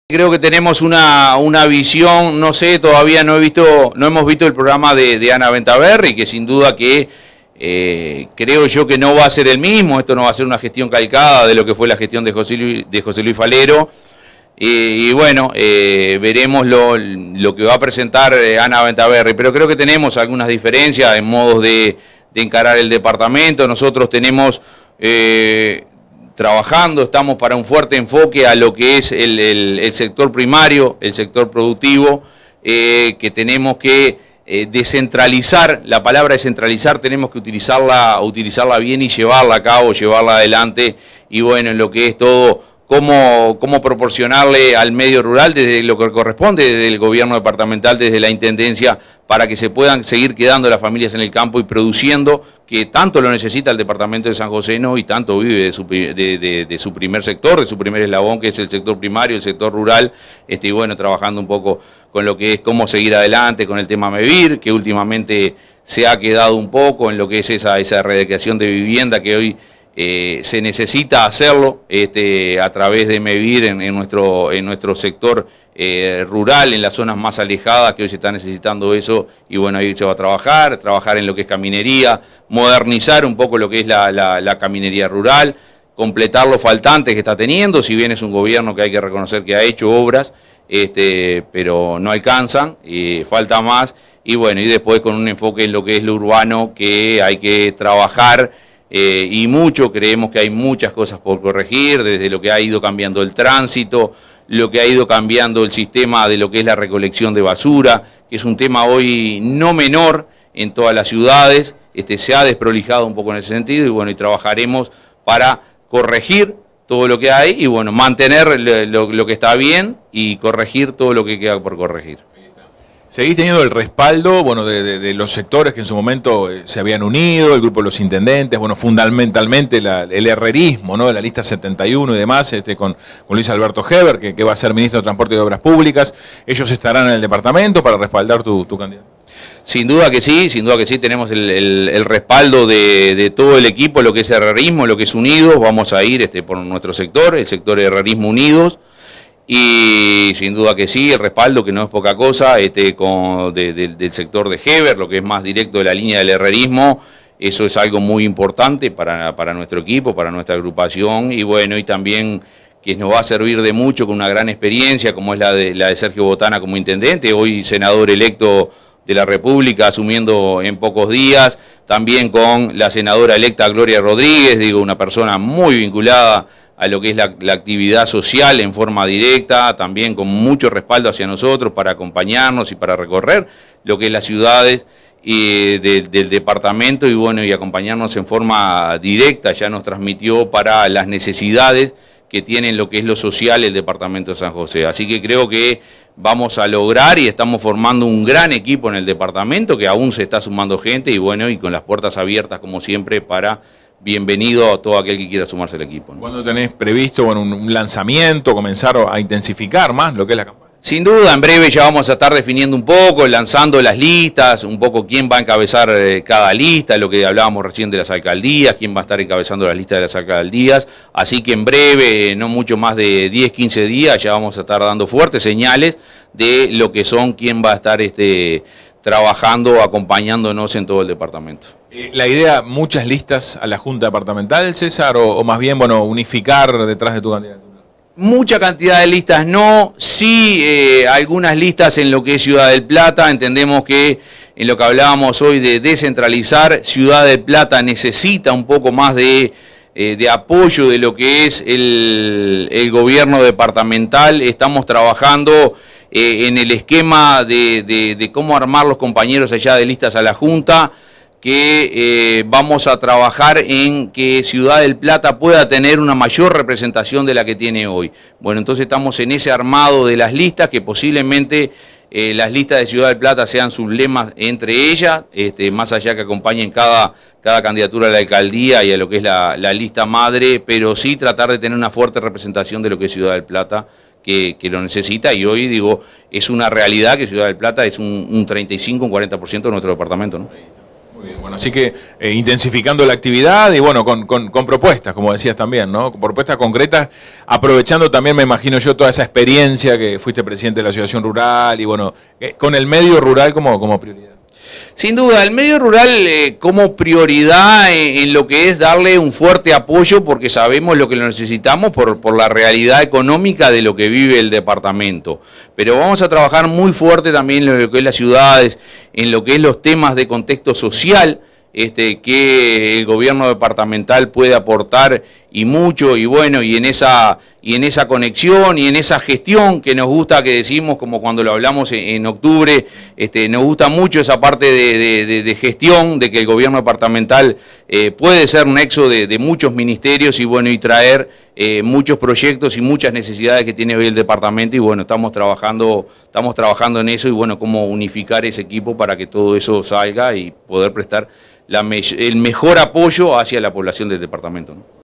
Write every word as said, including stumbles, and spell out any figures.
Creo que tenemos una, una visión, no sé, todavía no he visto, no hemos visto el programa de, de Ana Bentaberri, que sin duda que eh, creo yo que no va a ser el mismo, esto no va a ser una gestión calcada de lo que fue la gestión de José Luis, de José Luis Falero, y, y bueno, eh, veremos lo, lo que va a presentar Ana Bentaberri, pero creo que tenemos algunas diferencias en modos de, de encarar el departamento. Nosotros tenemos... Eh, trabajando, estamos para un fuerte enfoque a lo que es el, el, el sector primario, el sector productivo, eh, que tenemos que eh, descentralizar, la palabra descentralizar tenemos que utilizarla, utilizarla bien y llevarla a cabo, llevarla adelante, y bueno, en lo que es todo, cómo, cómo proporcionarle al medio rural desde lo que corresponde, desde el gobierno departamental, desde la intendencia, para que se puedan seguir quedando las familias en el campo y produciendo, que tanto lo necesita el departamento de San José, ¿no? Y tanto vive de su, de, de, de su primer sector, de su primer eslabón, que es el sector primario, el sector rural, este, y bueno, trabajando un poco con lo que es cómo seguir adelante con el tema MEVIR, que últimamente se ha quedado un poco en lo que es esa, esa erradicación de vivienda que hoy eh, se necesita hacerlo este, a través de MEVIR en, en, nuestro, en nuestro sector Eh, rural, en las zonas más alejadas, que hoy se está necesitando eso, y bueno, ahí se va a trabajar, trabajar en lo que es caminería, modernizar un poco lo que es la, la, la caminería rural, completar los faltantes que está teniendo, si bien es un gobierno que hay que reconocer que ha hecho obras, este, pero no alcanzan, eh, falta más, y bueno, y después con un enfoque en lo que es lo urbano, que hay que trabajar, eh, y mucho, creemos que hay muchas cosas por corregir, desde lo que ha ido cambiando el tránsito, lo que ha ido cambiando el sistema de lo que es la recolección de basura, que es un tema hoy no menor en todas las ciudades, este, se ha desprolijado un poco en ese sentido, y bueno, y trabajaremos para corregir todo lo que hay, y bueno, mantener lo, lo que está bien y corregir todo lo que queda por corregir. Seguís teniendo el respaldo, bueno, de, de, de los sectores que en su momento eh, se habían unido, el grupo de los intendentes, bueno, fundamentalmente la, el herrerismo, ¿no? De la lista setenta y uno y demás, este, con, con Luis Alberto Heber, que, que va a ser ministro de Transporte y de Obras Públicas. ¿Ellos estarán en el departamento para respaldar tu, tu candidato? Sin duda que sí, sin duda que sí, tenemos el, el, el respaldo de, de todo el equipo, lo que es herrerismo, lo que es Unidos. Vamos a ir este, por nuestro sector, el sector de Herrerismo Unidos. Y sin duda que sí, el respaldo, que no es poca cosa, este, con, de, de, del sector de Heber, lo que es más directo de la línea del herrerismo, eso es algo muy importante para, para nuestro equipo, para nuestra agrupación, y bueno, y también que nos va a servir de mucho con una gran experiencia, como es la de, la de Sergio Botana como intendente, hoy senador electo de la República, asumiendo en pocos días, también con la senadora electa Gloria Rodríguez, digo, una persona muy vinculada a lo que es la, la actividad social en forma directa, también con mucho respaldo hacia nosotros para acompañarnos y para recorrer lo que es las ciudades y de, del departamento, y bueno, y acompañarnos en forma directa. Ya nos transmitió para las necesidades que tiene lo que es lo social el departamento de San José. Así que creo que vamos a lograr, y estamos formando un gran equipo en el departamento, que aún se está sumando gente, y bueno, y con las puertas abiertas como siempre para bienvenido a todo aquel que quiera sumarse al equipo, ¿no? ¿Cuándo tenés previsto, bueno, un, un lanzamiento, comenzar a intensificar más lo que es la campaña? Sin duda, en breve ya vamos a estar definiendo un poco, lanzando las listas, un poco quién va a encabezar eh, cada lista, lo que hablábamos recién de las alcaldías, quién va a estar encabezando las listas de las alcaldías, así que en breve, no mucho más de diez, quince días, ya vamos a estar dando fuertes señales de lo que son, quién va a estar este, trabajando, acompañándonos en todo el departamento. ¿La idea, muchas listas a la Junta Departamental, César, o, o más bien, bueno, unificar detrás de tu candidatura? Mucha cantidad de listas no, sí eh, algunas listas en lo que es Ciudad del Plata. Entendemos que en lo que hablábamos hoy de descentralizar, Ciudad del Plata necesita un poco más de, eh, de apoyo de lo que es el, el gobierno departamental. Estamos trabajando eh, en el esquema de, de, de cómo armar los compañeros allá de listas a la Junta, que eh, vamos a trabajar en que Ciudad del Plata pueda tener una mayor representación de la que tiene hoy. Bueno, entonces estamos en ese armado de las listas, que posiblemente eh, las listas de Ciudad del Plata sean sublemas entre ellas, este, más allá que acompañen cada, cada candidatura a la alcaldía y a lo que es la, la lista madre, pero sí tratar de tener una fuerte representación de lo que es Ciudad del Plata, que, que lo necesita, y hoy, digo, es una realidad que Ciudad del Plata es un, un treinta y cinco, un cuarenta por ciento de nuestro departamento, ¿no? Bien, bueno, así que eh, intensificando la actividad y bueno, con, con, con propuestas, como decías también, ¿no? Con propuestas concretas, aprovechando también, me imagino yo, toda esa experiencia que fuiste presidente de la Asociación Rural y bueno, eh, con el medio rural como, como prioridad. Sin duda, el medio rural eh, como prioridad en, en lo que es darle un fuerte apoyo porque sabemos lo que lo necesitamos por, por la realidad económica de lo que vive el departamento. Pero vamos a trabajar muy fuerte también en lo que es las ciudades, en lo que es los temas de contexto social, este, que el gobierno departamental puede aportar y mucho, y bueno, y en esa y en esa conexión y en esa gestión que nos gusta, que decimos como cuando lo hablamos en, en octubre, este, nos gusta mucho esa parte de, de, de, de gestión, de que el gobierno departamental eh, puede ser nexo de, de muchos ministerios y bueno, y traer eh, muchos proyectos y muchas necesidades que tiene hoy el departamento y bueno, estamos trabajando, estamos trabajando en eso y bueno, cómo unificar ese equipo para que todo eso salga y poder prestar La me el mejor apoyo hacia la población del departamento, ¿no?